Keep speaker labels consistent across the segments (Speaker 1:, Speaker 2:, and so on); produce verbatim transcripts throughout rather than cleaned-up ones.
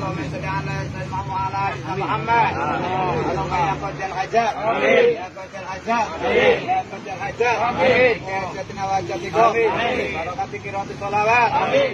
Speaker 1: Allahumma shalli ala sayyidina Muhammad Muhammad Allahumma ya qadil hajat amin ya qadil hajat amin ya qadil hajat amin ya jatina wa jatikum amin barakati kirati sholawat amin.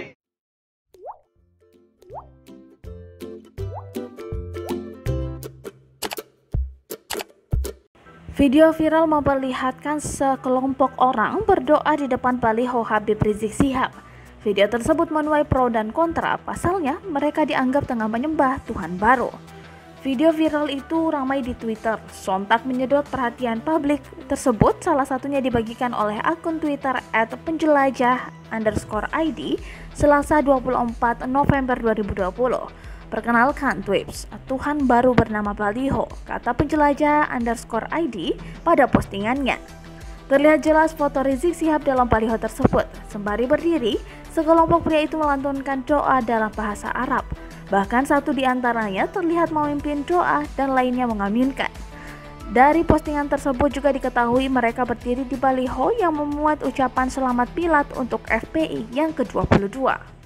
Speaker 2: Video viral memperlihatkan sekelompok orang berdoa di depan baliho Habib Rizik Syihab. Video tersebut menuai pro dan kontra, pasalnya mereka dianggap tengah menyembah Tuhan baru. Video viral itu ramai di Twitter, sontak menyedot perhatian publik. Tersebut salah satunya dibagikan oleh akun Twitter et penjelajah underscore id Selasa dua puluh empat November dua ribu dua puluh. Perkenalkan tweets Tuhan baru bernama Baliho, kata penjelajah underscore id pada postingannya. Terlihat jelas foto Rizik Syihab dalam baliho tersebut. Sembari berdiri, sekelompok pria itu melantunkan doa dalam bahasa Arab. Bahkan satu di antaranya terlihat memimpin doa dan lainnya mengaminkan. Dari postingan tersebut juga diketahui mereka berdiri di baliho yang memuat ucapan selamat Pilat untuk F P I yang ke dua puluh dua.